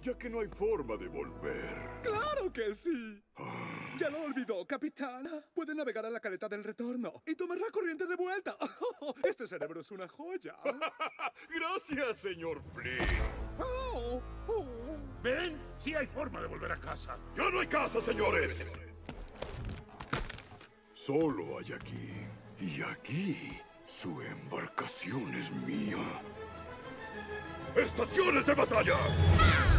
ya que no hay forma de volver. ¡Claro que sí! Ya lo olvidó, capitana. Puede navegar a la caleta del retorno y tomar la corriente de vuelta. Este cerebro es una joya. Gracias, señor Flynn. Oh, oh. ¿Ven? Sí hay forma de volver a casa. ¡Ya no hay casa, señores! Solo hay aquí. Y aquí, su embarcación es mía. ¡Estaciones de batalla!